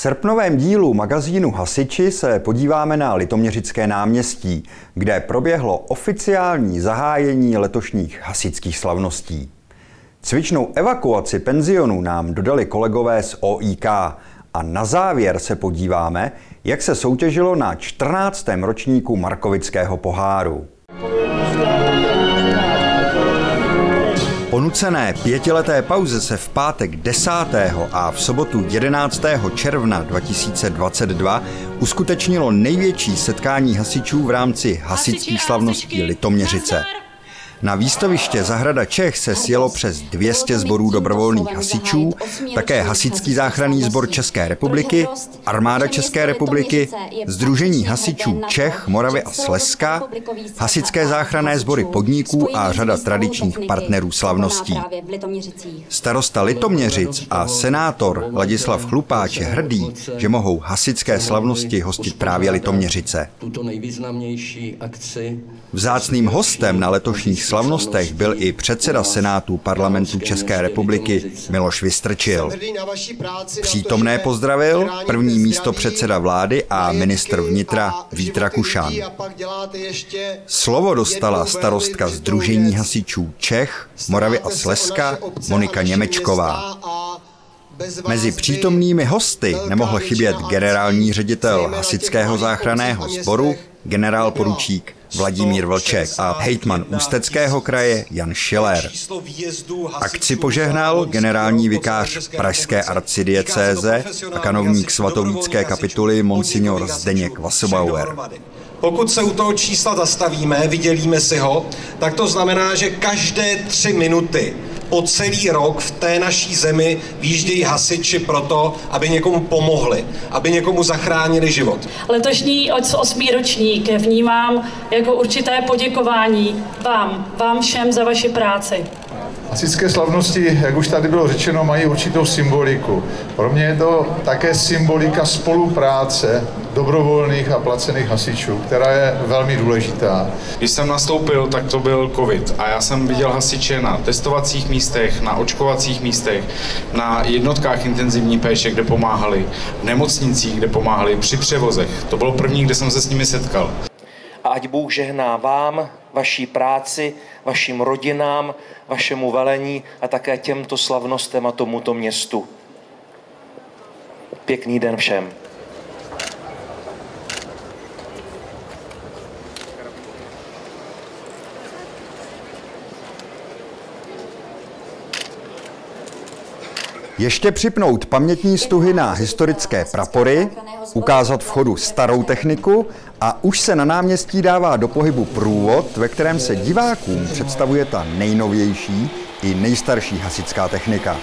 srpnovém dílu magazínu Hasiči se podíváme na Litoměřické náměstí, kde proběhlo oficiální zahájení letošních hasičských slavností. Cvičnou evakuaci penzionu nám dodali kolegové z OIK a na závěr se podíváme, jak se soutěžilo na 14. ročníku Markovického poháru. Po nucené 5leté pauze se v pátek 10. a v sobotu 11. června 2022 uskutečnilo největší setkání hasičů v rámci hasičských slavností Litoměřice. Na výstaviště Zahrada Čech se sjelo přes 200 sborů dobrovolných hasičů, také Hasičský záchranný sbor České republiky, Armáda České republiky, Sdružení hasičů Čech, Moravy a Slezska, Hasičské záchranné sbory podniků a řada tradičních partnerů slavností. Starosta Litoměřic a senátor Ladislav Chlupáč je hrdý, že mohou hasičské slavnosti hostit právě Litoměřice. Vzácným hostem na letošních slavnostech byl i předseda Senátu Parlamentu České republiky Miloš Vystrčil. Přítomné pozdravil první místopředseda vlády a ministr vnitra Vít Rakušan. Slovo dostala starostka Sdružení hasičů Čech, Moravy a Slezska Monika Němečková. Mezi přítomnými hosty nemohl chybět generální ředitel Hasičského záchranného sboru, generál poručík Vladimír Vlček a hejtman Ústeckého kraje Jan Schiller. Akci požehnal generální vikář pražské arcidiecéze a kanovník svatovícké kapituly monsignor Zdeněk Wasserbauer. Pokud se u toho čísla zastavíme, vydělíme si ho, tak to znamená, že každé 3 minuty po celý rok v té naší zemi výjíždějí hasiči proto, aby někomu pomohli, aby někomu zachránili život. Letošní 8. ročník vnímám jako určité poděkování vám všem za vaši práci. Hasičské slavnosti, jak už tady bylo řečeno, mají určitou symboliku. Pro mě je to také symbolika spolupráce dobrovolných a placených hasičů, která je velmi důležitá. Když jsem nastoupil, tak to byl covid a já jsem viděl hasiče na testovacích místech, na očkovacích místech, na jednotkách intenzivní péče, kde pomáhali, v nemocnicích, kde pomáhali, při převozech. To bylo první, kde jsem se s nimi setkal. A ať Bůh žehná vám, vaší práci, vašim rodinám, vašemu velení a také těmto slavnostem a tomuto městu. Pěkný den všem. Ještě připnout pamětní stuhy na historické prapory, ukázat v chodu starou techniku a už se na náměstí dává do pohybu průvod, ve kterém se divákům představuje ta nejnovější i nejstarší hasičská technika.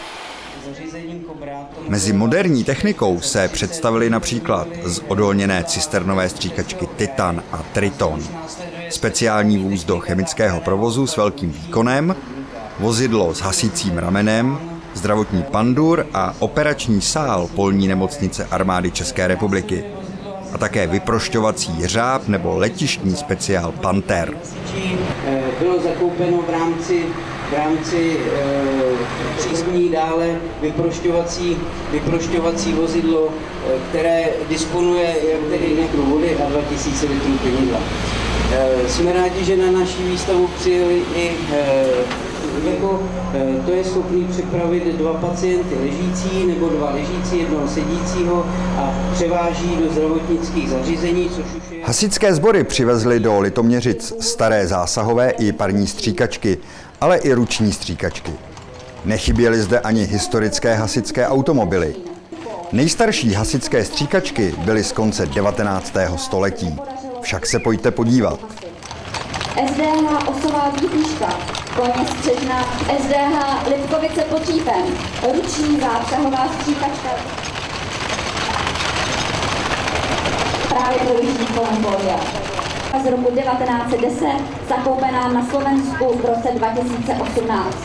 Mezi moderní technikou se představili například zodolněné cisternové stříkačky Titan a Triton, speciální vůz do chemického provozu s velkým výkonem, vozidlo s hasicím ramenem, zdravotní pandur a operační sál polní nemocnice Armády České republiky. A také vyprošťovací jeřáb nebo letištní speciál Panther. Bylo zakoupeno v rámci přízní dále vyprošťovací vozidlo, které disponuje jak tedy litru vody a 2000 litrů plynidla. Jsme rádi, že na naší výstavu přijeli i to je schopný připravit 2 pacienty ležící nebo 2 ležící, 1 sedícího a převáží do zdravotnických zařízení, což už je... Hasičské sbory přivezly do Litoměřic staré zásahové i parní stříkačky, ale i ruční stříkačky. Nechyběly zde ani historické hasičské automobily. Nejstarší hasičské stříkačky byly z konce 19. století. Však se pojďte podívat. SDH Osová výpíška, plně střežna SDH Lipkovice pod Čípem, ruční zásahová stříkačka. Právě projíždí kolem pódia. Z roku 1910, zakoupená na Slovensku v roce 2018.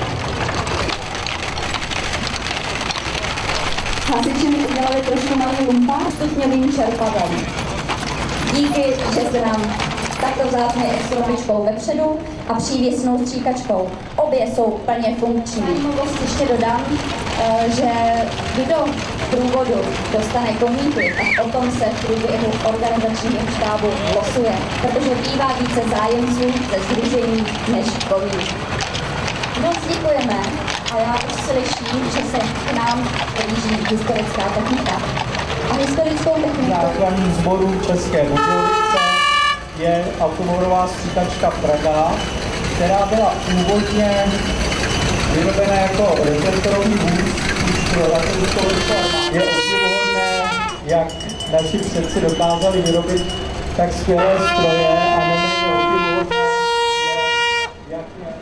Hasiči mi udělali trošku malý lumpár stupňovým čerpadlem. Díky, že se nám takto vzácně extropičkou vepředu a přívěsnou stříkačkou. Obě jsou plně funkční. Ještě dodám, že kdo průvodu dostane komíky, tak o tom se v průběhu organizačního štábu losuje, protože bývá více zájemců ze sdružení než komík. Moc děkujeme a já už slyším, že se k nám blíží historická technika. A historickou technikou záchranných sborů České Budějovice je automobilová stříkačka Praga, která byla původně vyrobená jako reflektorový vůz pro raketovou armádu. Je obdivuhodné, jak naši předci dokázali vyrobit tak skvělé stroje a neméně obdivuhodné, jak je.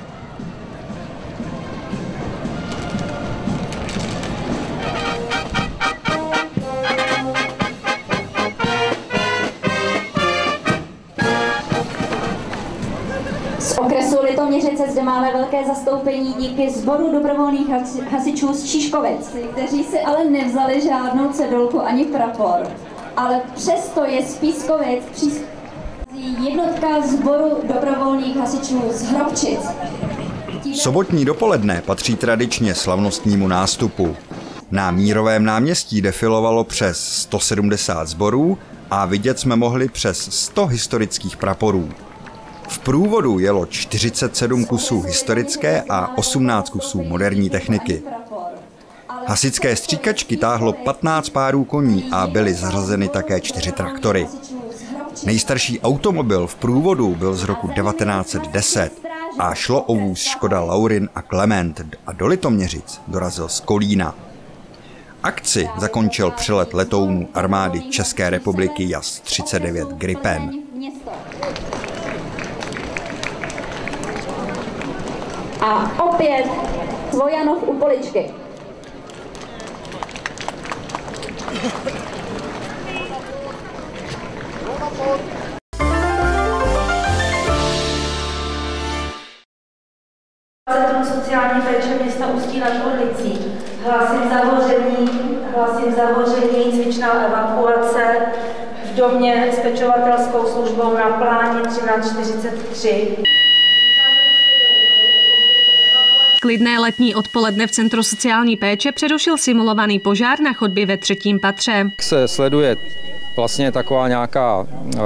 Z okresu Litoměřice zde máme velké zastoupení díky sboru dobrovolných hasičů z Číškovic, kteří si ale nevzali žádnou cedulku ani prapor. Ale přesto je z Pískovic přichází jednotka sboru dobrovolných hasičů z Hrobčic. Sobotní dopoledne patří tradičně slavnostnímu nástupu. Na Mírovém náměstí defilovalo přes 170 sborů a vidět jsme mohli přes 100 historických praporů. V průvodu jelo 47 kusů historické a 18 kusů moderní techniky. Hasičské stříkačky táhlo 15 párů koní a byly zařazeny také 4 traktory. Nejstarší automobil v průvodu byl z roku 1910 a šlo o vůz Škoda Laurin a Klement a do Litoměřic dorazil z Kolína. Akci zakončil přelet letounů armády České republiky JAS-39 Gripen. A opět Svojanov u Poličky. Centrum sociální péče města Ústí nad Orlicí. Hlásím zahoření, cvičná evakuace v domě s pečovatelskou službou na Pláni 1343. Klidné letní odpoledne v Centru sociální péče přerušil simulovaný požár na chodbě ve 3. patře. Se sleduje vlastně taková nějaká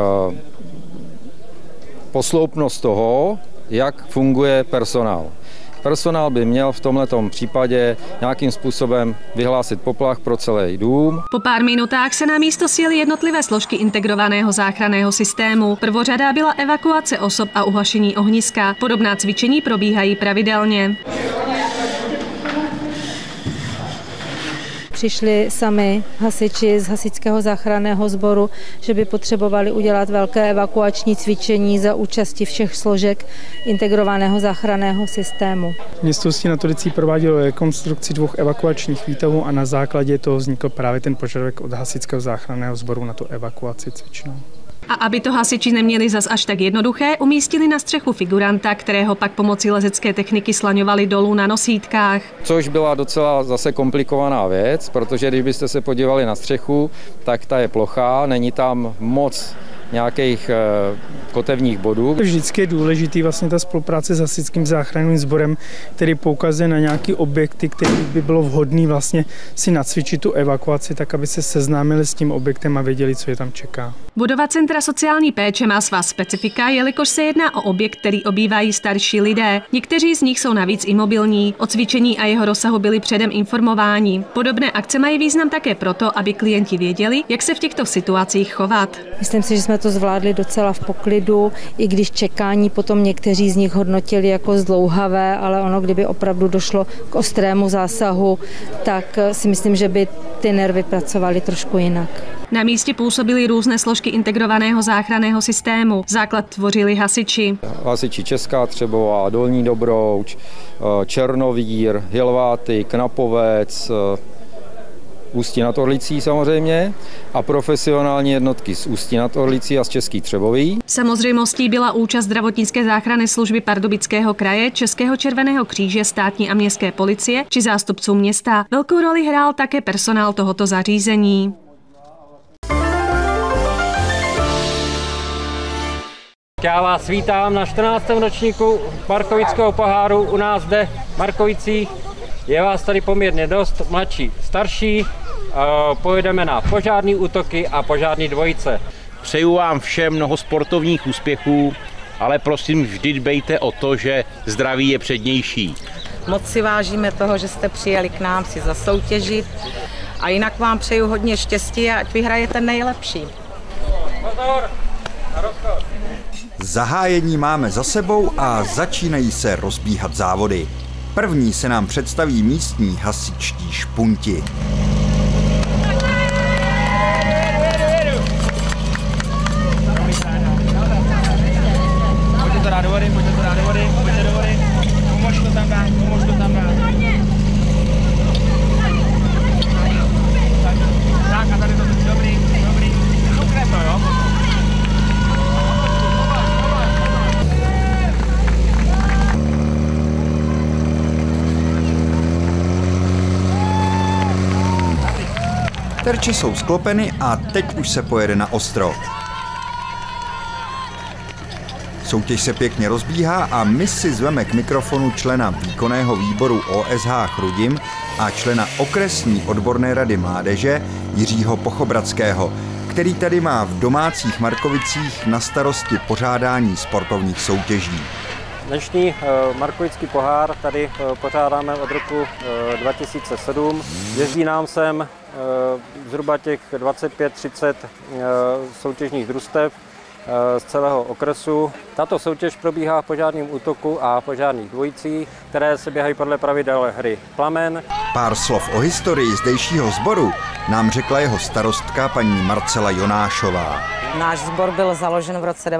posloupnost toho, jak funguje personál. Personál by měl v tomhletom případě nějakým způsobem vyhlásit poplach pro celý dům. Po pár minutách se na místo sjeli jednotlivé složky integrovaného záchranného systému. Prvořadá byla evakuace osob a uhašení ohniska. Podobná cvičení probíhají pravidelně. Přišli sami hasiči z hasičského záchranného sboru, že by potřebovali udělat velké evakuační cvičení za účasti všech složek integrovaného záchranného systému. Město Ústí nad Orlicí provádělo rekonstrukci 2 evakuačních výtahů a na základě toho vznikl právě ten požadavek od hasičského záchranného sboru na tu evakuaci cvičnou. A aby to hasiči neměli zas až tak jednoduché, umístili na střechu figuranta, kterého pak pomocí lezecké techniky slaňovali dolů na nosítkách. Což byla docela zase komplikovaná věc, protože když byste se podívali na střechu, tak ta je plochá, není tam moc nějakých kotevních bodů. Vždycky je důležitý vlastně ta spolupráce s hasičským záchranným sborem, který poukazuje na nějaké objekty, které by bylo vhodné vlastně si nacvičit tu evakuaci, tak aby se seznámili s tím objektem a věděli, co je tam čeká. Budova Centra sociální péče má svá specifika, jelikož se jedná o objekt, který obývají starší lidé. Někteří z nich jsou navíc imobilní. O cvičení a jeho rozsahu byli předem informováni. Podobné akce mají význam také proto, aby klienti věděli, jak se v těchto situacích chovat. Myslím si, že jsme to zvládli docela v poklidu, i když čekání potom někteří z nich hodnotili jako zdlouhavé, ale ono, kdyby opravdu došlo k ostrému zásahu, tak si myslím, že by ty nervy pracovaly trošku jinak. Na místě působily různé složky integrovaného záchranného systému. Základ tvořili hasiči. Hasiči Česká Třebová, Dolní Dobrouč, Černovír, Hilváty, Knapovec, Ústí nad Orlicí samozřejmě a profesionální jednotky z Ústí nad Orlicí a z Český Třebový. Samozřejmostí byla účast zdravotnické záchranné služby Pardubického kraje, Českého červeného kříže, státní a městské policie či zástupců města. Velkou roli hrál také personál tohoto zařízení. Já vás vítám na 14. ročníku Markovického poháru u nás zde v Markovicích. Je vás tady poměrně dost, mladší, starší. pojedeme na požární útoky a požární dvojice. Přeju vám všem mnoho sportovních úspěchů, ale prosím vždy dbejte o to, že zdraví je přednější. Moc si vážíme toho, že jste přijeli k nám si zasoutěžit a jinak vám přeju hodně štěstí a ať vyhrajete nejlepší. Pozor! Na rozchod! Zahájení máme za sebou a začínají se rozbíhat závody. První se nám představí místní hasičtí špunti. Pojďte to dát do vody, pojďte to dát do vody, pojďte do vody. Pomož to tam dát, pomož to tam dát. Tak a tady to dobrý, dobrý. Zukne to, jo? Terče jsou sklopeny a teď už se pojede na ostro. Soutěž se pěkně rozbíhá a my si zveme k mikrofonu člena výkonného výboru OSH Chrudim a člena okresní odborné rady mládeže Jiřího Pochobradského, který tady má v domácích Markovicích na starosti pořádání sportovních soutěží. Dnešní Markovický pohár tady pořádáme od roku 2007. Jezdí nám sem zhruba těch 25-30 soutěžních družstev z celého okresu. Tato soutěž probíhá v požárním útoku a požárních dvojicích, které se běhají podle pravidel hry Plamen. Pár slov o historii zdejšího sboru nám řekla jeho starostka paní Marcela Jonášová. Náš sbor byl založen v roce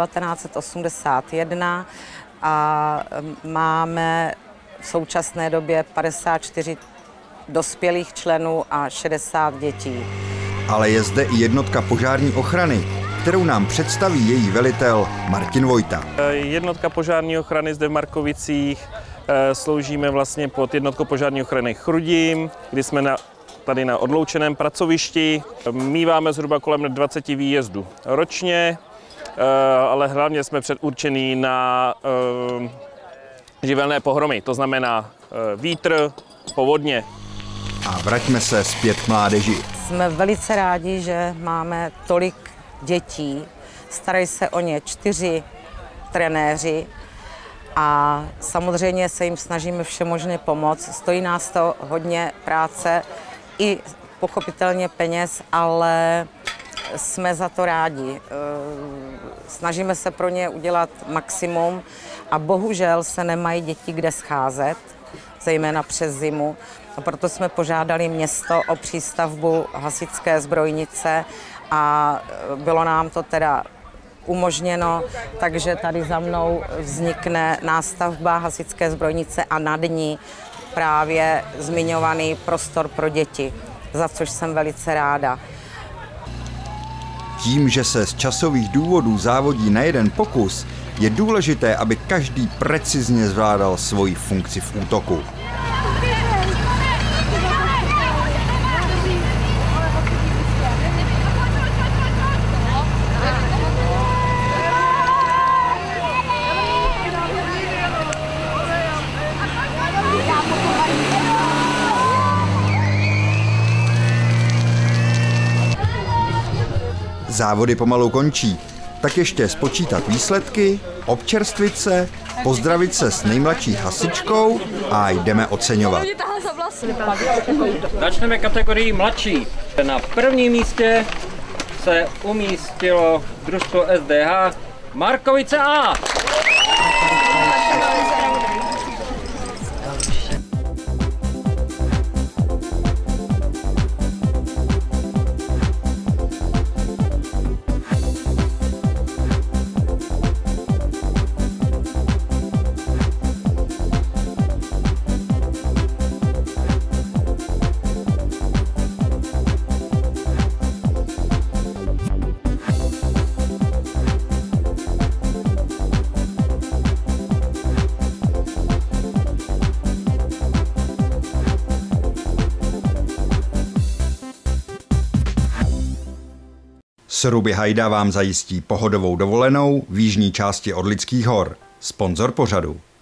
1981 a máme v současné době 54 dospělých členů a 60 dětí. Ale je zde i jednotka požární ochrany, kterou nám představí její velitel Martin Vojta. Jednotka požární ochrany zde v Markovicích sloužíme vlastně pod jednotkou požární ochrany Chrudim, kdy jsme tady na odloučeném pracovišti. Míváme zhruba kolem 20 výjezdů ročně, ale hlavně jsme předurčení na živelné pohromy, to znamená vítr, povodně. A vraťme se zpět k mládeži. Jsme velice rádi, že máme tolik dětí, starají se o ně 4 trenéři a samozřejmě se jim snažíme všemožně pomoct. Stojí nás to hodně práce i pochopitelně peněz, ale jsme za to rádi. Snažíme se pro ně udělat maximum a bohužel se nemají děti kde scházet, zejména přes zimu. A proto jsme požádali město o přístavbu hasičské zbrojnice a bylo nám to teda umožněno, takže tady za mnou vznikne nástavba hasičské zbrojnice a nad ní právě zmiňovaný prostor pro děti, za což jsem velice ráda. Tím, že se z časových důvodů závodí na jeden pokus, je důležité, aby každý precizně zvládal svoji funkci v útoku. Závody pomalu končí, tak ještě spočítat výsledky, občerstvit se, pozdravit se s nejmladší hasičkou a jdeme oceňovat. Začneme kategorii mladší. Na prvním místě se umístilo družstvo SDH Markovice A. Sruby Hajda vám zajistí pohodovou dovolenou v jižní části Orlických hor. Sponzor pořadu.